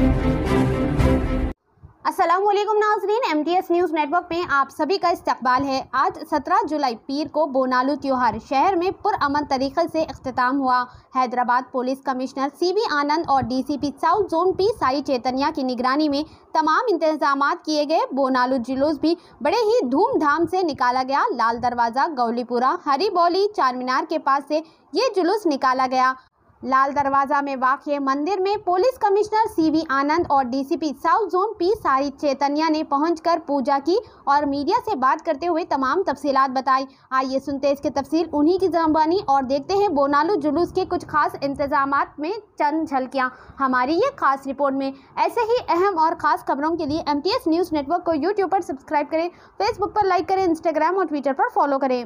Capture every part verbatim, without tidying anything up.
अस्सलामुअलैकुम नाज़रीन, M T S news network में आप सभी का इस्तकबाल है। आज सत्रह जुलाई पीर को बोनालू त्योहार शहर में पुरअमन तरीके से इख्तिताम हुआ। Hyderabad police commissioner C V Anand और D C P south zone P Sai Chaitanya की निगरानी में तमाम इंतजामात किए गए। बोनालू जुलूस भी बड़े ही धूमधाम से निकाला गया। लाल दरवाज़ा, गौलीपुरा, हरी बौली, चार मीनार के पास से ये जुलूस निकाला गया। लाल दरवाज़ा में वाक़ मंदिर में police commissioner C V Anand और D C P south zone P Sai Chaitanya ने पहुंचकर पूजा की और मीडिया से बात करते हुए तमाम तफसीलात बताई। आइए सुनते हैं इसकी तफसील उन्हीं की ज़बानी और देखते हैं बोनालू जुलूस के कुछ खास इंतजामात में चंद झलकियाँ हमारी ये खास रिपोर्ट में। ऐसे ही अहम और ख़ास खबरों के लिए M T S news network को यूट्यूब पर सब्सक्राइब करें, फेसबुक पर लाइक करें, इंस्टाग्राम और ट्विटर पर फॉलो करें।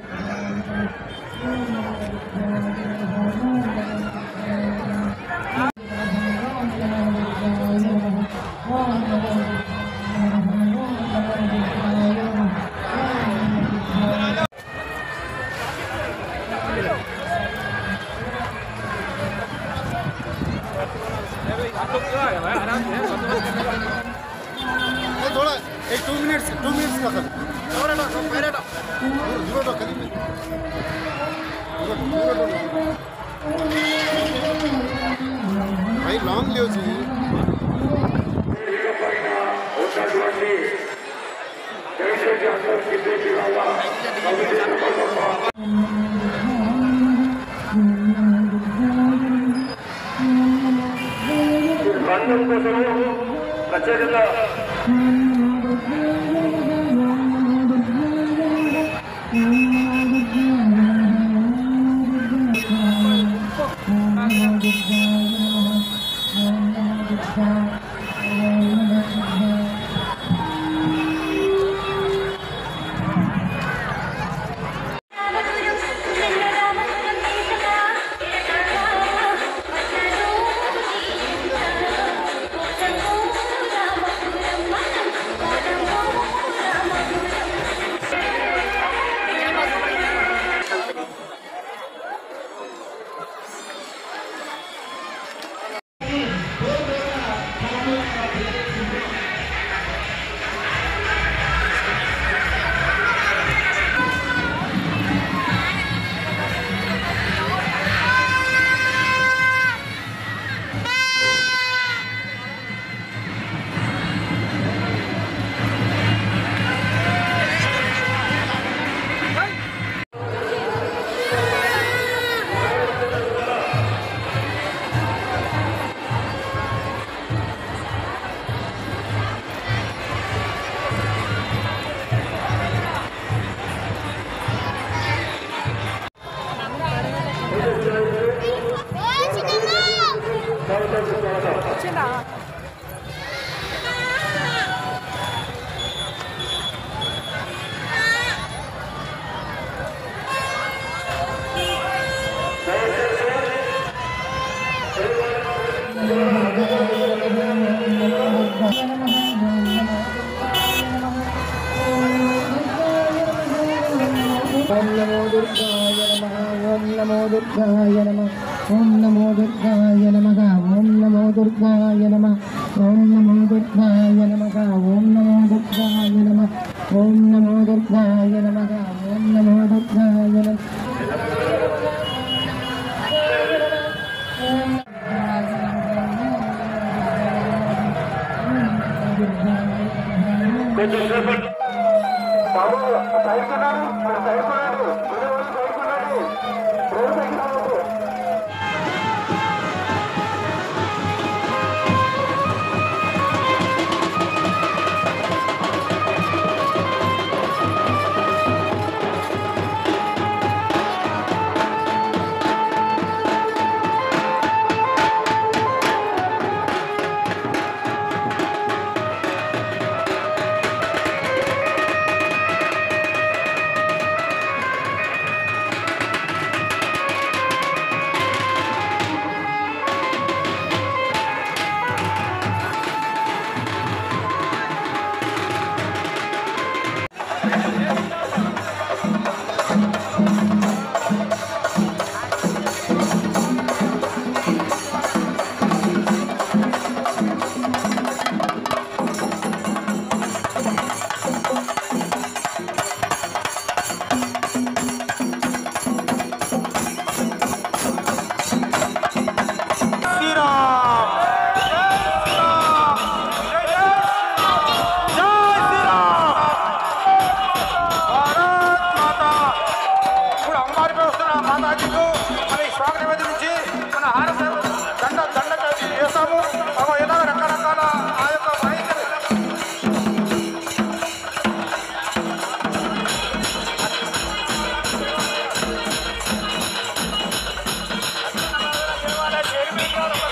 थोड़ा एक टू मिनट्स टू मिनट्स का कर भाई लॉन्ग लियो जी కచేరీలో ओम नमो दुर्गाय नमः। ओम नमो दुर्गाय नमः। ओम नमो दुर्गाय नमः। ओम नमो दुर्गाय नमः। ओम नमो दुर्गाय नमः। ओम नमो दुर्गाय नमः। ओम नमो दुर्गाय नमः। ओम नमो दुर्गाय नमः। బంగారం